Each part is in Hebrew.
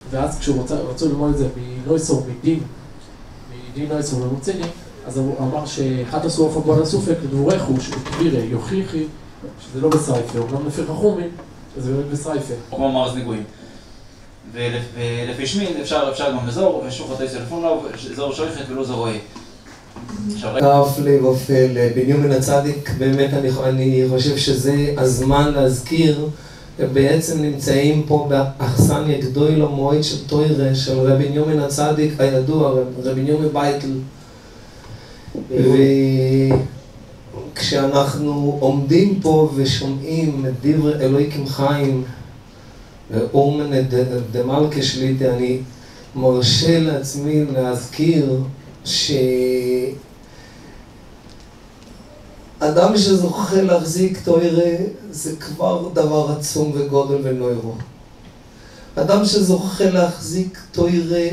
ואז כשהוא רצו ללמוד את זה מנויסור, מדין נויסור ומוצני, אז הוא אמר שאחת הסוף הבון הסופק לדבורך הוא שכבירה יוכיחי שזה לא בסרייפה, הוא גם לפי חכומין, זה באמת בסרייפה. או כמו מרז נגועים. ולפי שמין אפשר גם לזור, ושוב חטאי סלפון לו, זור שויכת ולא זורוי. הפלא ופלא, בנימין הצדיק, באמת אני חושב שזה הזמן להזכיר, בעצם נמצאים פה באכסניה גדולה מועד של תוירה, של רבי בנימין הצדיק הידוע, רבי בנימין בייטל. וכשאנחנו עומדים פה ושומעים את דברי אלוהיקים חיים, ואורמן דמלכה שליטה, אני מרשה לעצמי להזכיר אדם שזוכה להחזיק תוירה זה כבר דבר עצום וגודל ונוירו. אדם שזוכה להחזיק תוירה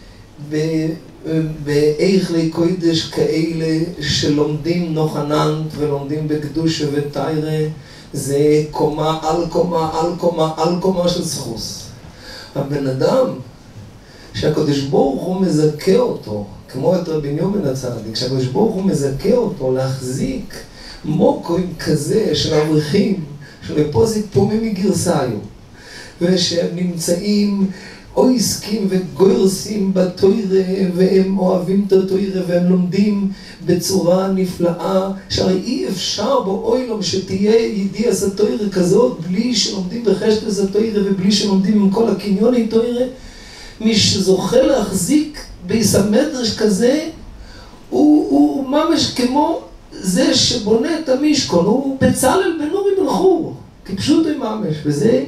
באיכלי קודש כאלה שלומדים נוחננט ולומדים בקדושה ותיירה, זה קומה על קומה על קומה על קומה של זכוס. הבן אדם שהקדוש ברוך הוא מזכה אותו, כמו את רבי בנימין הצדיק, שהקדוש ברוך הוא מזכה אותו להחזיק מוקוים כזה של אברכים, של פוזיק פומי מגרסאיו, ושהם נמצאים אויסקים וגוירסים בתוירה, והם אוהבים את התוירה, והם לומדים בצורה נפלאה, שהרי אי אפשר באוילום שתהיה ידיעה סתוירה כזאת, בלי שלומדים בחשת סתוירה, ובלי שלומדים עם כל הקניוני תוירה. מי שזוכה להחזיק ביסמדרש כזה, הוא ממש כמו זה שבונה את המשכון, הוא בצלאל בן אורי בן חור, כפשוט ממש, וזה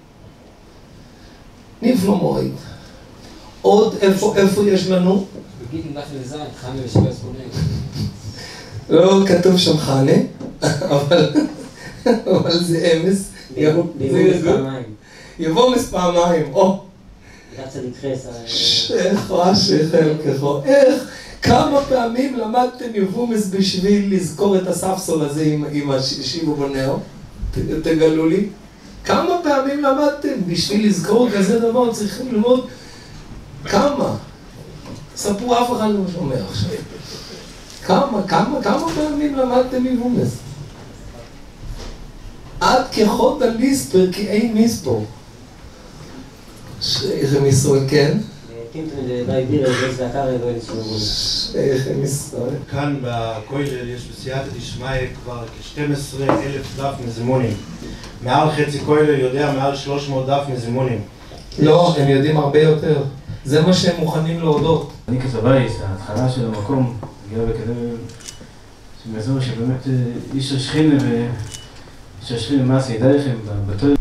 נפלא מועד. עוד איפה יש לנו? בגיטין דף לזין, חנה ושבס בונה. לא כתוב שם חנה, אבל זה אמס. יבוא מספעמיים, או. איך רשך אלככו, איך כמה פעמים למדתם יבומס בשביל לזכור את הספסול הזה עם השיבו בנאו? תגלו לי. כמה פעמים למדתם בשביל לזכור כזה דבר? צריכים ללמוד כמה? ספרו, אף אחד לא שומע עכשיו. כמה פעמים למדתם יבומס? עד כחוד הליספר כי אין מספור. שייך מיסוי, כן? שייך מיסוי. כאן בכולל יש בסייעתא דשמיא כבר כ-12,000 דף מזמונים. מעל חצי כולל יודע מעל 300 דף מזמונים. לא, הם יודעים הרבה יותר. זה מה שהם מוכנים להודות. אני כתבייס, ההתחלה של המקום הגיעה בכזה שבאזור שבאמת איש השכינה מעשה ידע לכם בתור.